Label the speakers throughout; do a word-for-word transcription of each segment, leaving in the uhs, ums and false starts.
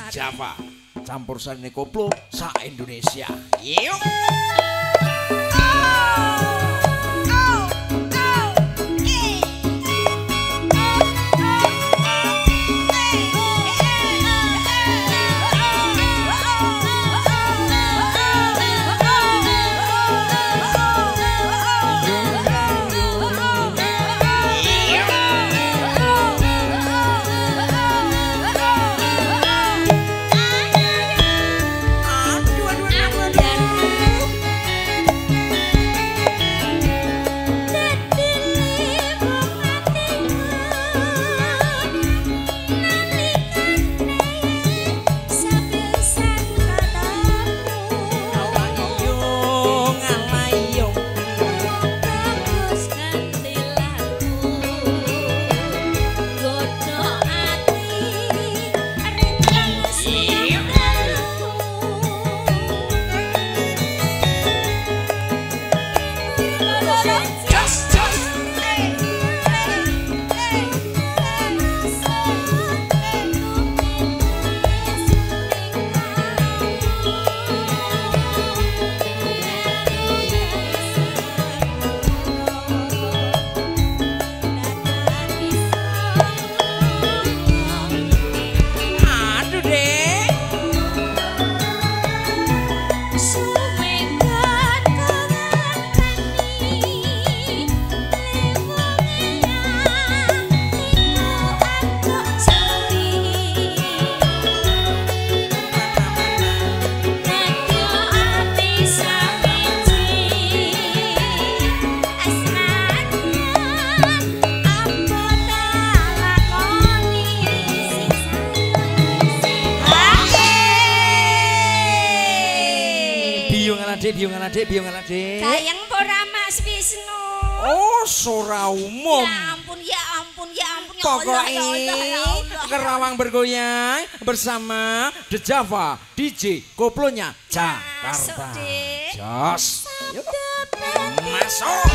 Speaker 1: Java campur sari koplo sa Indonesia. Yuk.
Speaker 2: Biungan adik, biungan adik.
Speaker 3: Gayeng pora Mas Wisnu.
Speaker 2: Oh, sora umum.
Speaker 3: Ya ampun, ya ampun, ya ampun.
Speaker 2: Pokoknya kerawang bergoyang bersama The Java D J koplonya Jakarta. Jos. Masuk.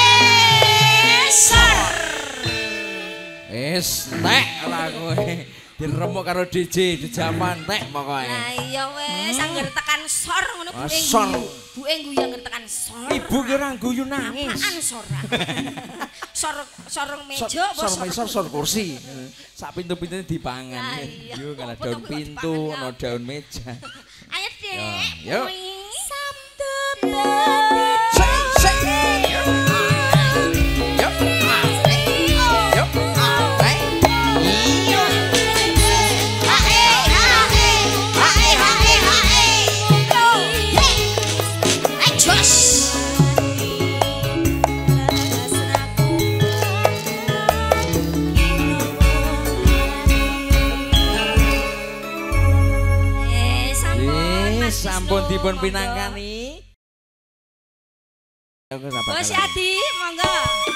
Speaker 2: Nek lah kowe. diremuk karo D J Dejavan tek pokoke.
Speaker 3: Lah iya wis angger tekan sor ngono
Speaker 2: Ah,
Speaker 3: buke.
Speaker 2: sor.
Speaker 3: Buke guyu angger tekan sor.
Speaker 2: Ibu ki ora guyu nangis.
Speaker 3: Apaan sor? Sor sorong meja
Speaker 2: Sor,
Speaker 3: apa
Speaker 2: sor mesor sor kursi. Sak pintu-pintune dipangan.
Speaker 3: Lah iya.
Speaker 2: Yo kana
Speaker 3: Apa
Speaker 2: daun
Speaker 3: tuh kok
Speaker 2: pintu,
Speaker 3: dipangan,
Speaker 2: ana daun meja.
Speaker 3: Ayo Dek.
Speaker 2: Yo.
Speaker 3: Sabtu
Speaker 2: Say, say. Yo. Yo. Yo. Hey. Yo. Eh, sampun dipun pinangkani. Aku sapa
Speaker 3: Bos
Speaker 2: kalah.
Speaker 3: Adi, monggo.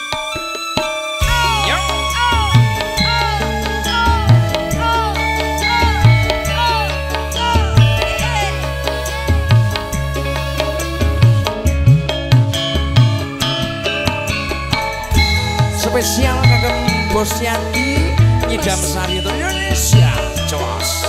Speaker 2: Yo. Spesial kagem Bos Yati Nyidam Sari Indonesia. Jos.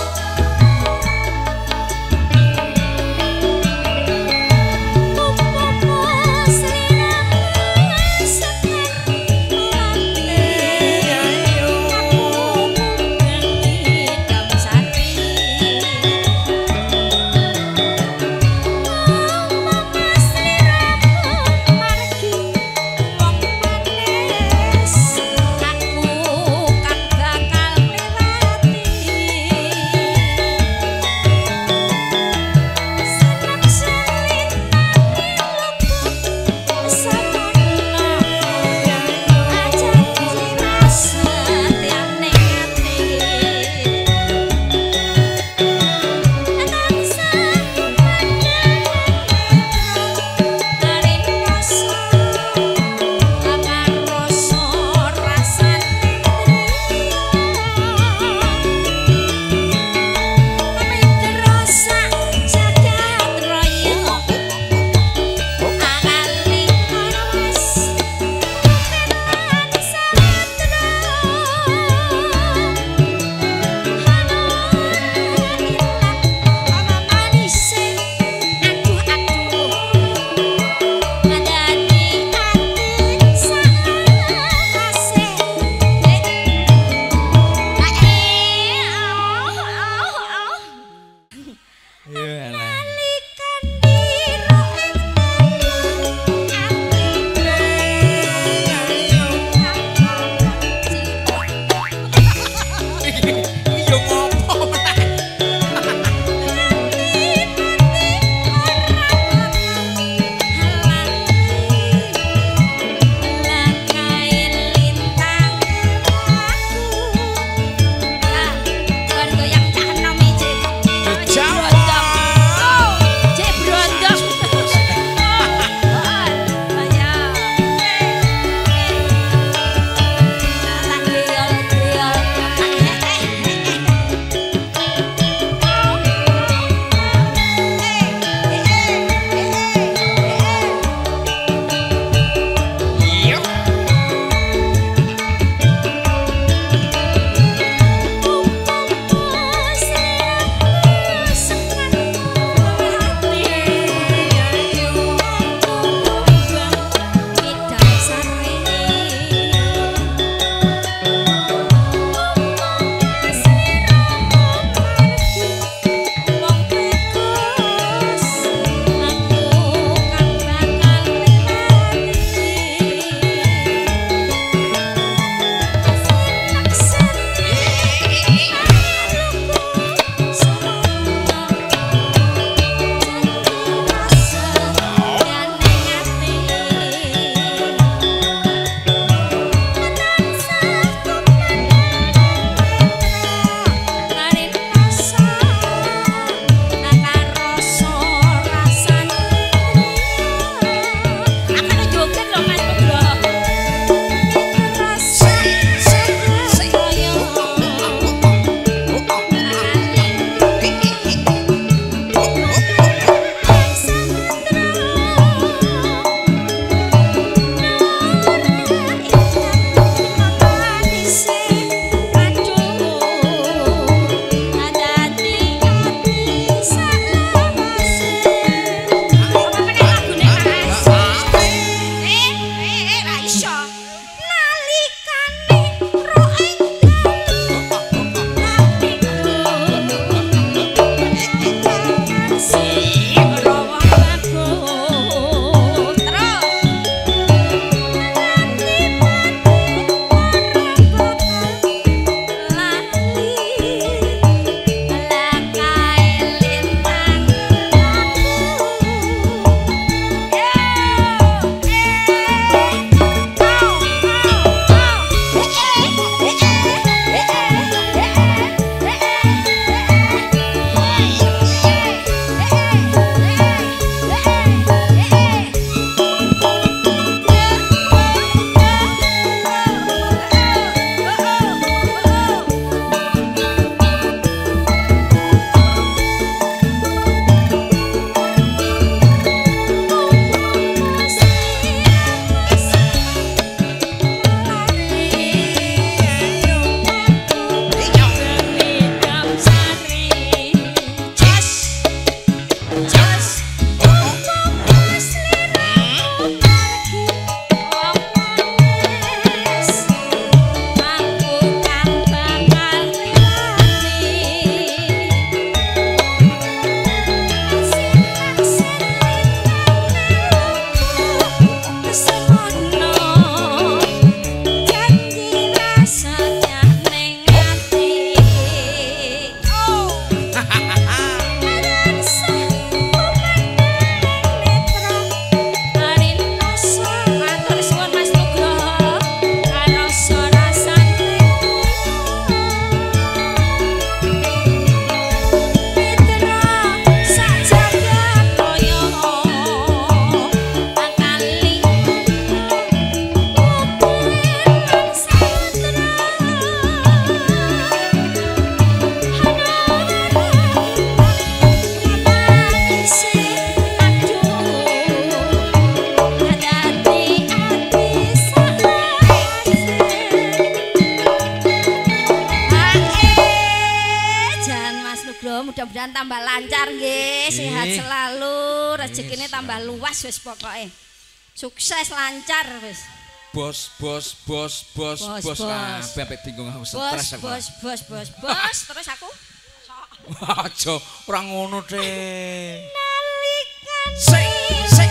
Speaker 3: mudah-mudahan tambah lancar nggih, sehat selalu, rezekine tambah luas wis pokoke. Sukses lancar wis.
Speaker 2: Bos, bos, bos, bos, bos. Ah, bebek bingung aku stres aku.
Speaker 3: Bos, bos, bos, bos, terus aku.
Speaker 2: Aja, ora ngono, Dek.
Speaker 3: Nalikan
Speaker 2: Sik, sik.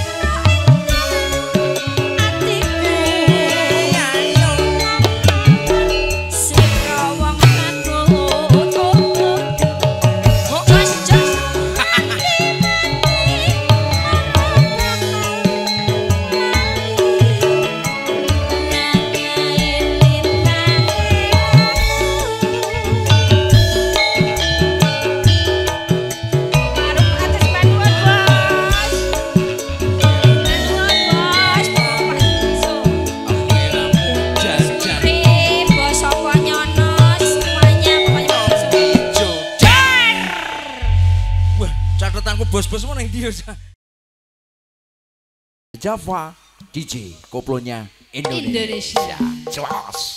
Speaker 2: Bos-bos mau neng dia.
Speaker 1: Java D J koplonya Indonesia.
Speaker 3: Indonesia.
Speaker 1: Jelas.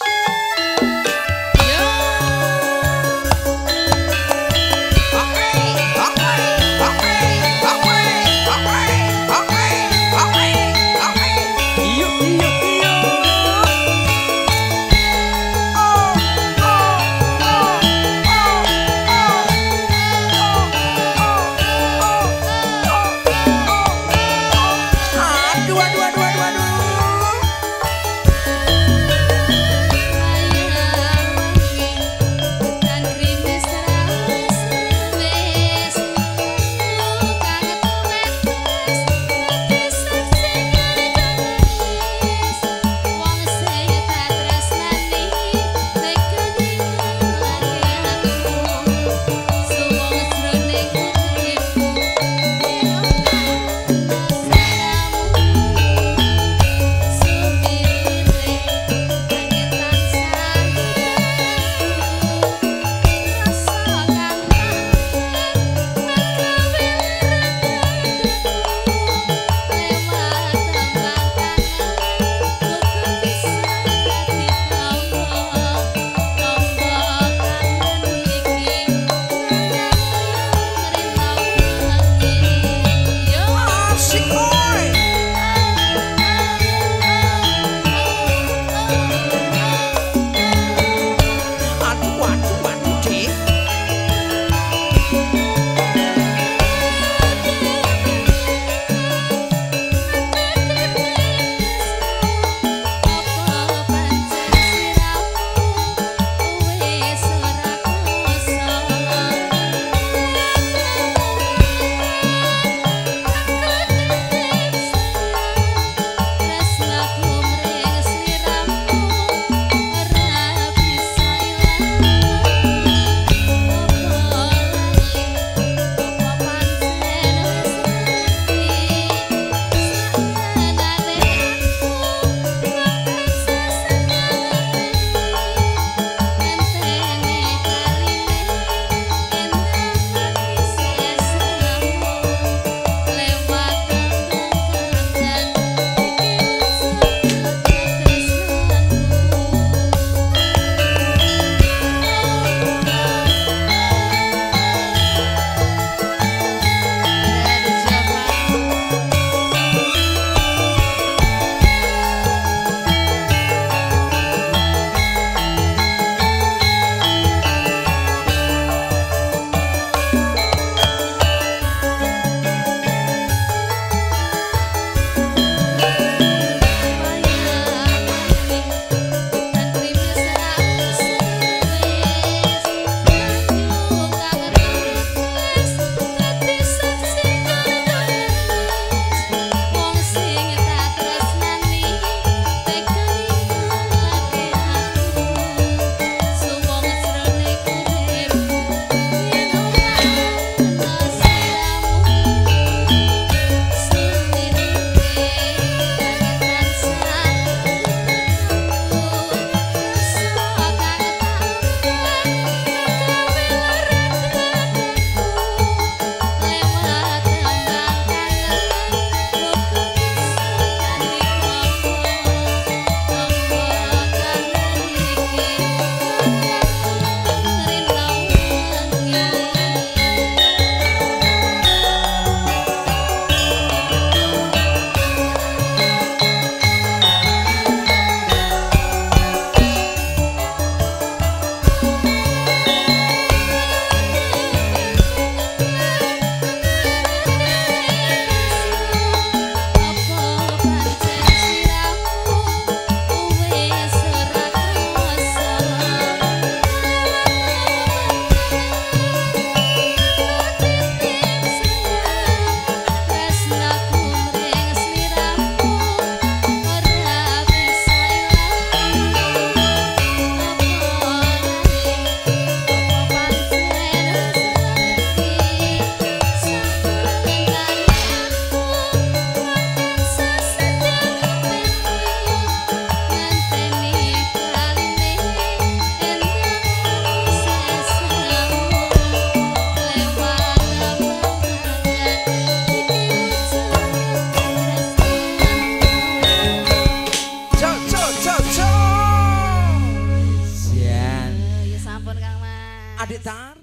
Speaker 2: Adik Tar.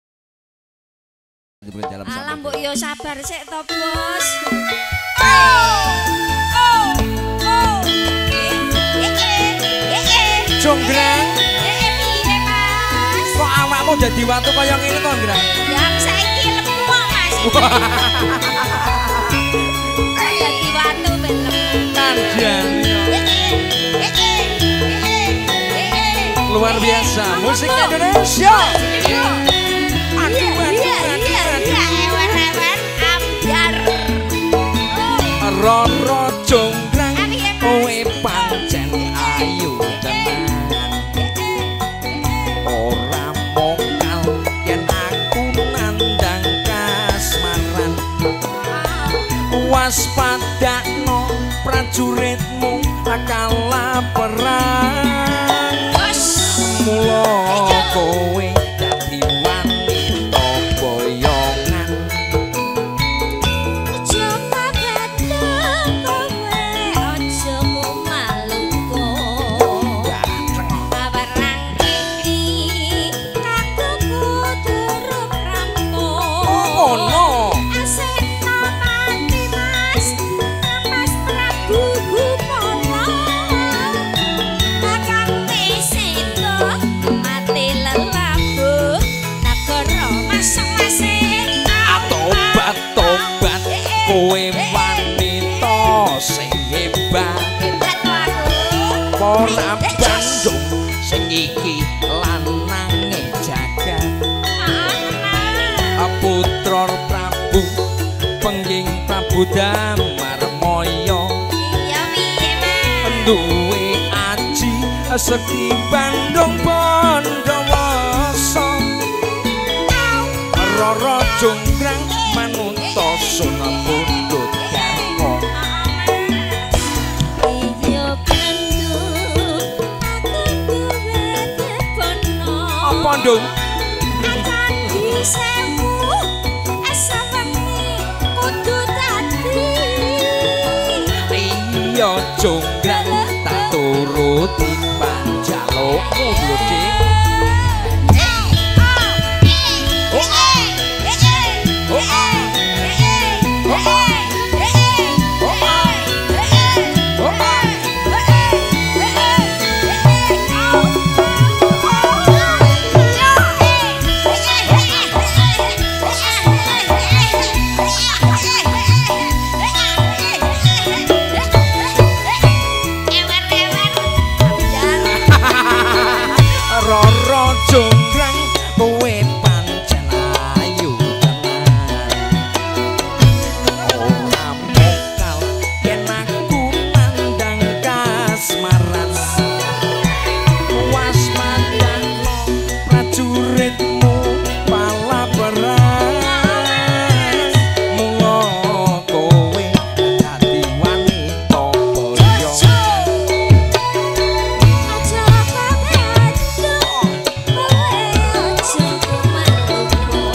Speaker 3: Alam mbok yo sabar sik to, Bos.
Speaker 2: Jonggrang.
Speaker 3: Eh, piye, Mas?
Speaker 2: Kok awakmu dadi watu kaya ngene to, Grang?
Speaker 3: Ya saiki lemu kok, Mas. Dadi watu ben lemu.
Speaker 2: Kandian. Luar biasa musik Indonesia.
Speaker 3: Iya, iya, iya, iya, ewer-ewer ambyar.
Speaker 2: Roro jonggrang kowe pancen ayu tenan. Ora mokal yen aku nandang kasmaran. Waspadakno prajuritmu kalah perang. Mula kowe dadi wanita boyongan.
Speaker 3: Aja kabadang kowe, aja maluku. Barang iki aku kudu rampung.
Speaker 2: Oh no.
Speaker 3: Asena mati Mas, Mas Prabu Gumala. Kakang Wisita mati lelabuh nagara masing-masing.
Speaker 2: Tobat-tobat kowe wanita sing hebat.
Speaker 3: Hebat to aku.
Speaker 2: Ora Bandung sing iki lanange jagat. Putra Prabu pengging Prabu Damarmaya.
Speaker 3: Iya piye Mas?
Speaker 2: Duwe aji sekti Bandung Bondowoso. Roro jonggrang manunta sunan pundhut garwa.
Speaker 3: Iya Bandung aku duwe debono.
Speaker 2: Apa ndung?
Speaker 3: Candi sewu asa wengi kudu dadi.
Speaker 2: Iya jonggrang tak turuti panjalukmu lho Dik. Roro jonggrang kowe pancen ayu tenan. Ora mokal yen aku nandang kasmaran. Waspadakno prajuritmu palaberan. Mula kowe dadi wanita boyongan.
Speaker 3: Aja kabadang kowe, aja maluku.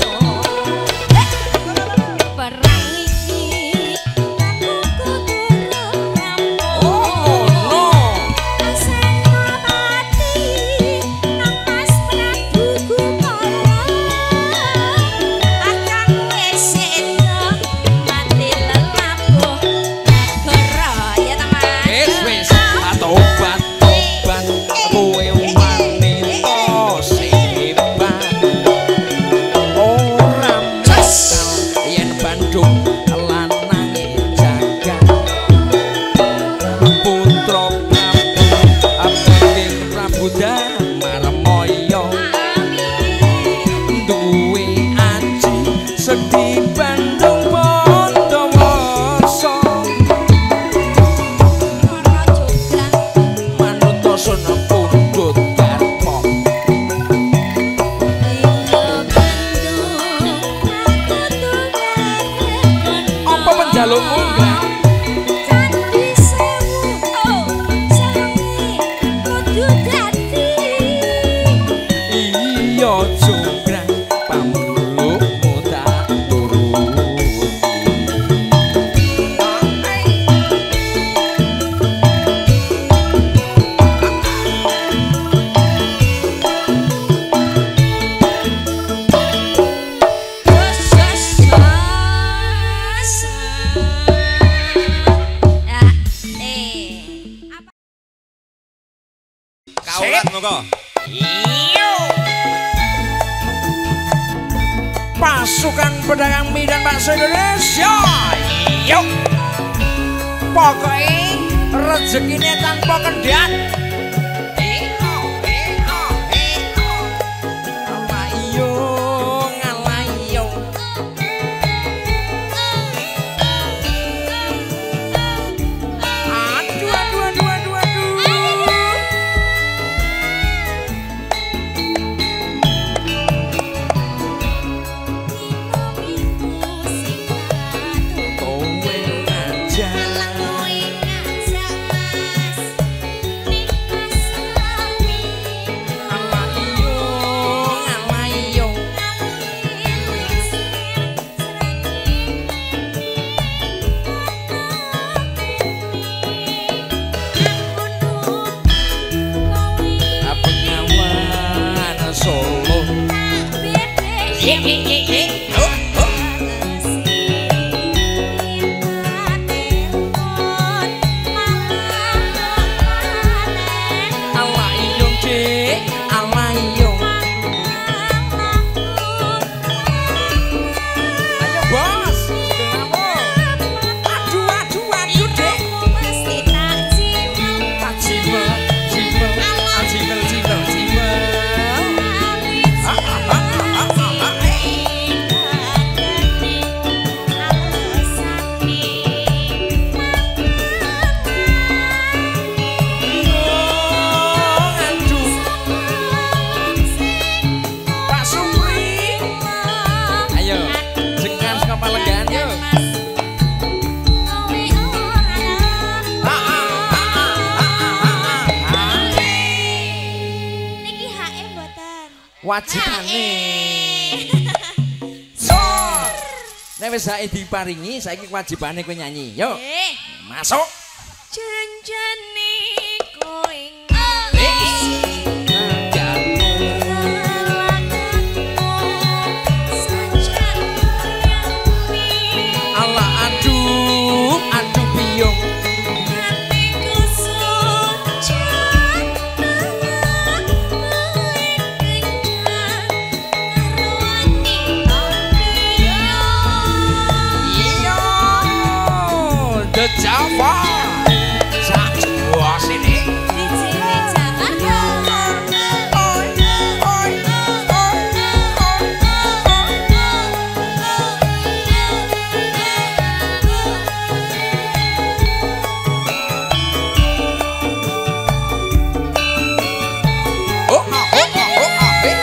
Speaker 3: Perang iki aku kudu rampung.
Speaker 2: Oh no.
Speaker 3: Asena mati nang Mas Prabu Gumala. Akang Wisita mati lelabuh nagara ya ta Mas.
Speaker 2: Wis wis tobat-tobat kowe wanita sing hebat. Ora mokal yen Bandung lanange jagat. Putra Prabu abding Prabu Damarmaya. Duwe aji sekti Bandung Bondowoso. Manunta sunan pundhut garwa. Apa penjalukmu Grang?
Speaker 3: Candi sewu sewengi kudu dadi.
Speaker 2: Iya jonggrang pamulukmu tak turuti. monggo.
Speaker 1: Iyo. Pasukan pedagang mie dan bakso Indonesia. Iyo. Pokoknya rezekinya tanpa kendat. Iyo, iyo, iyo. Ala iyo, ngala iyo. Aduh, aduh, aduh, aduh, aduh. Kowe ngajak. Wajibane. So, nek wis sae diparingi, saiki kewajibane kowe nyanyi. Yo. Masuk.
Speaker 3: Janjane kowe
Speaker 1: Allah aduh, aduh biyung. Java satu sini
Speaker 3: di sini Jakarta.
Speaker 1: Oi oi oi oh oh oh oh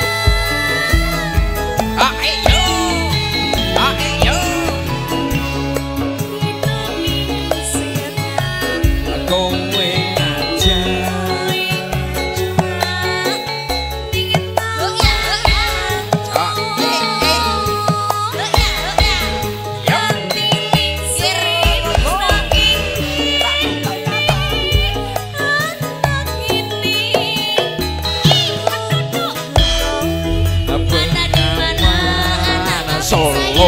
Speaker 1: ah ayo ah ayo kowe ngajak Solo.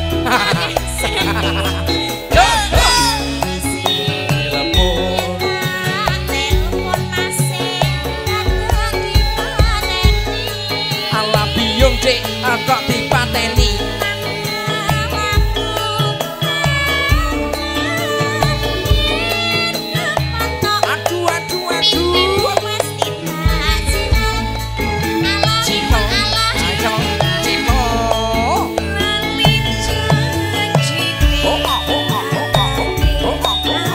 Speaker 1: Dek kok dipateni aduh aduh aduh Cimo ayo Cimo oh oh oh oh oh oh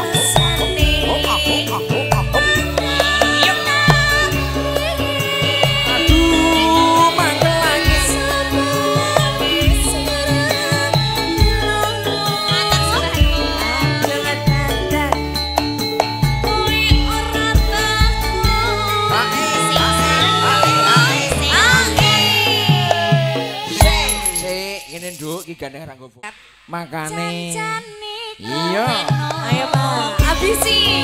Speaker 1: gandeng ranggo makane iya
Speaker 3: ayo Pak habisi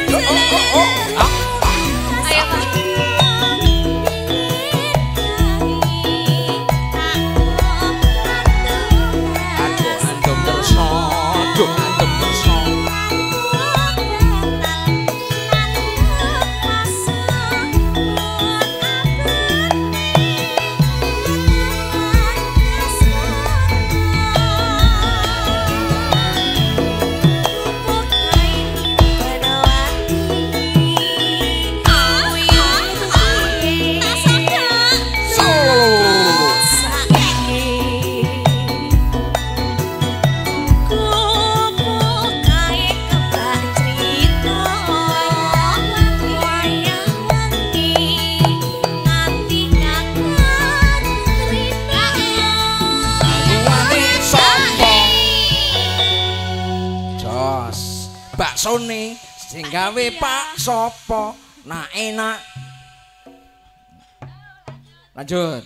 Speaker 1: Baksone sing gawe Pak sapa? Nah enak. Lanjut.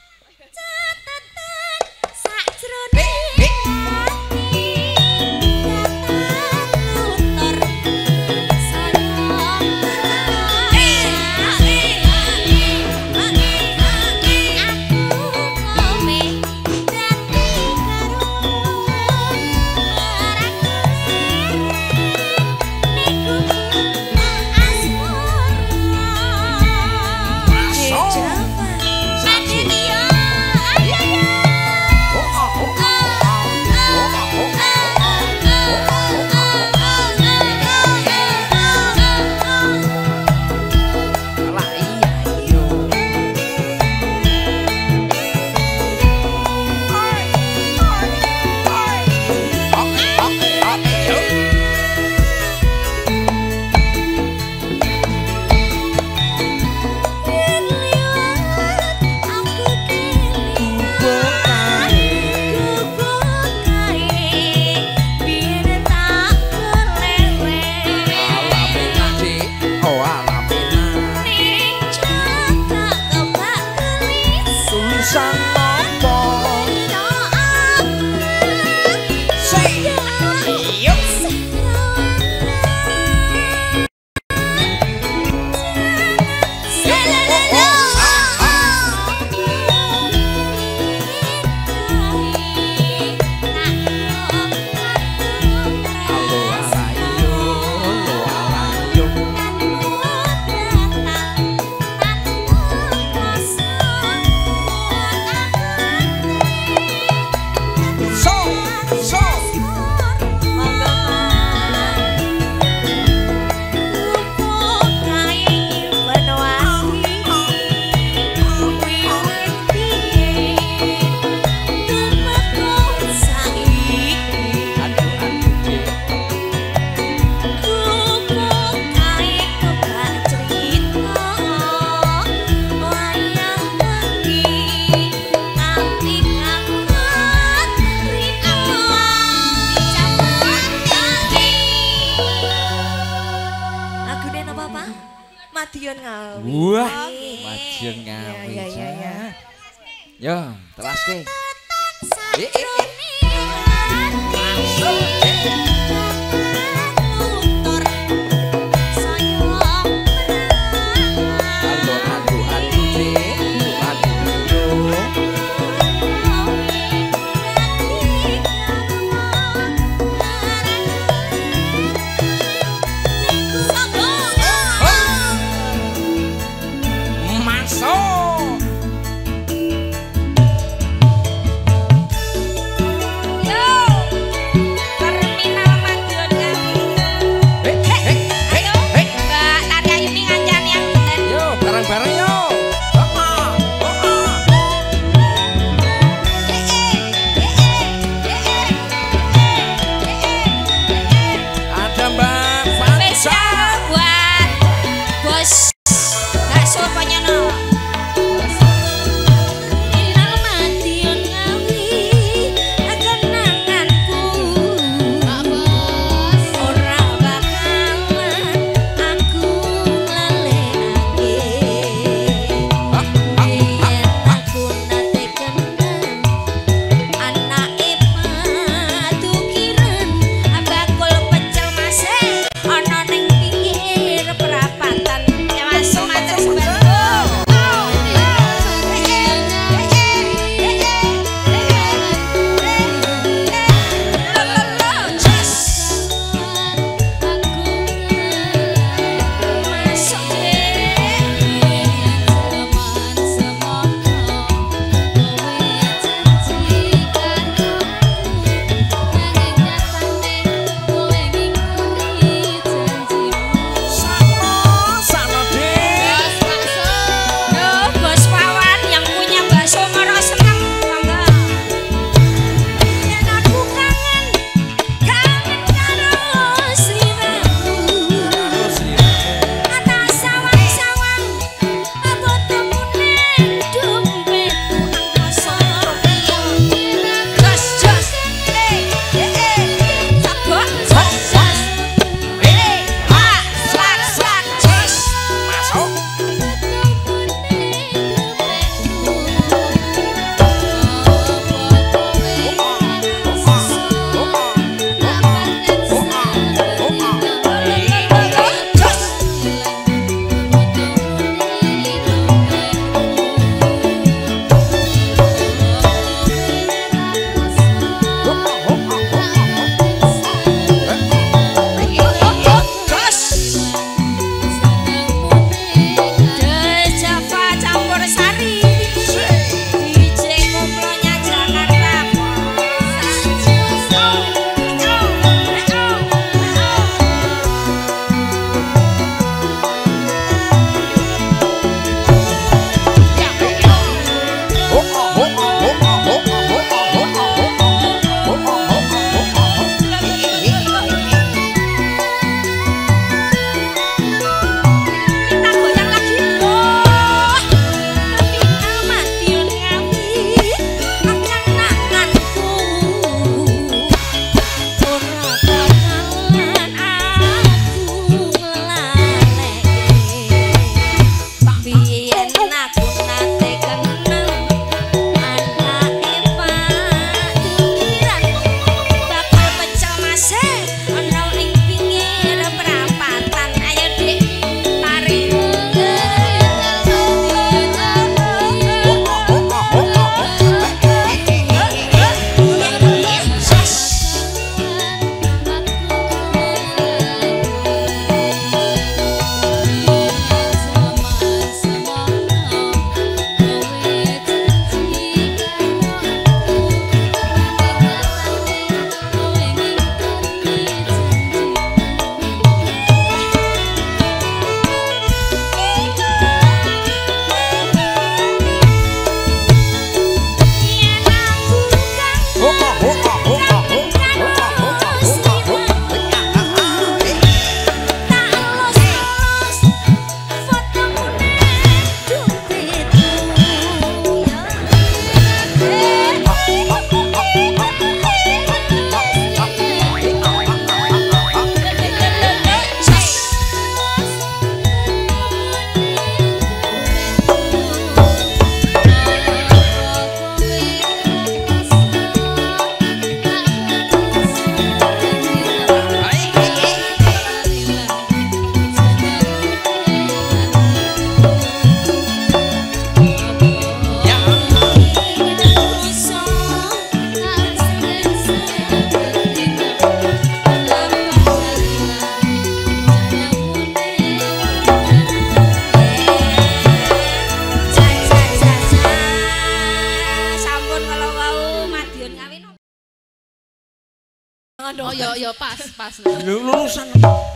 Speaker 4: Madiun Ngawi.
Speaker 1: Wah, Madiun Ngawi.
Speaker 4: Ya, ya, ya.
Speaker 1: Yo, telaske. Eh, eh, eh.
Speaker 3: Terminal Madiun
Speaker 4: Oh ya ya pas pas.
Speaker 1: Lulusan.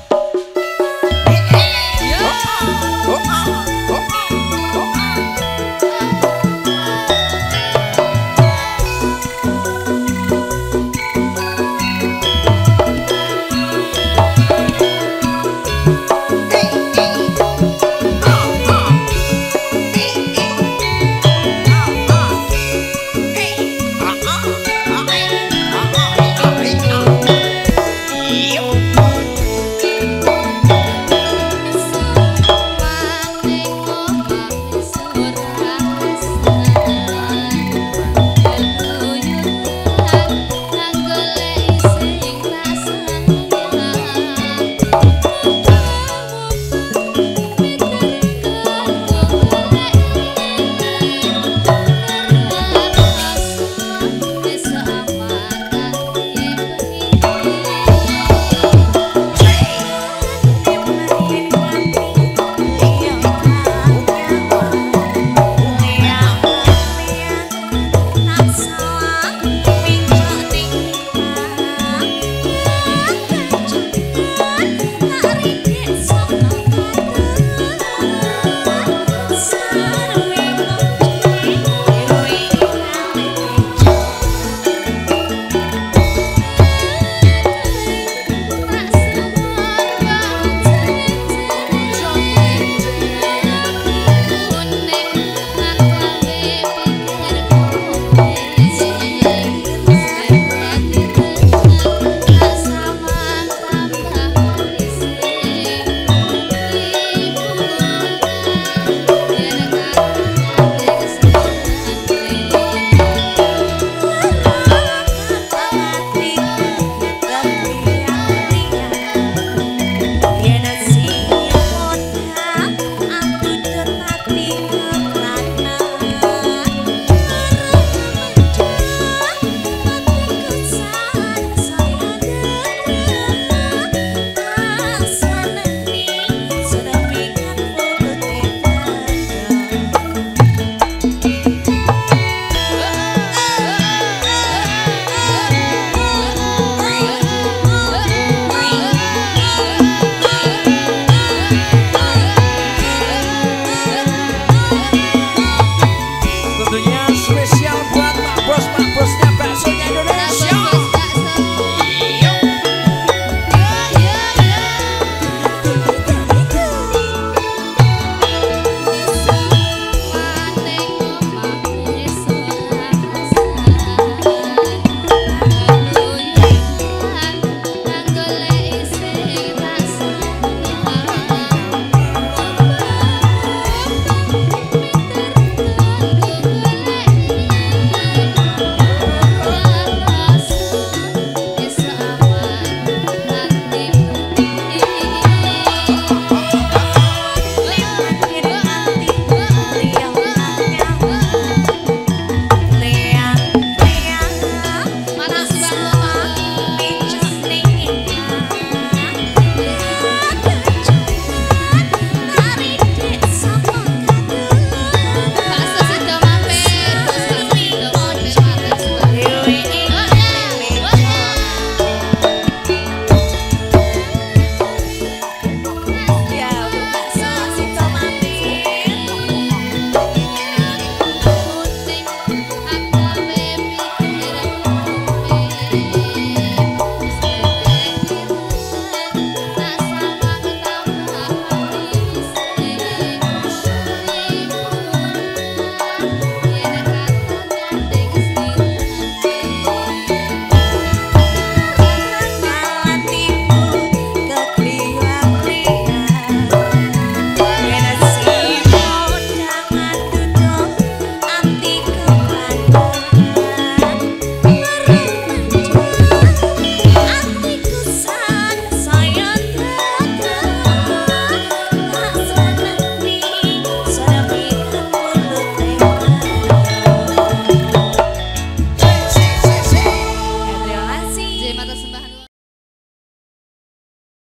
Speaker 4: Ya.
Speaker 1: Oh, oh, oh.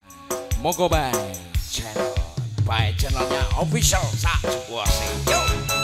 Speaker 1: Monggo bae channel, bae channelnya official sak Jekuwase. Yo.